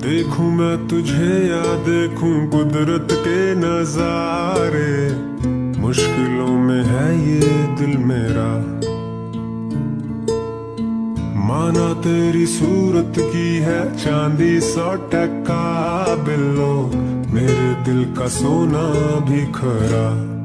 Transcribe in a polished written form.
देखूं मैं तुझे या देखूं कुदरत के नजारे, मुश्किलों में है ये दिल मेरा। माना तेरी सूरत की है चांदी 100% बिल्लो, मेरे दिल का सोना भी खरा।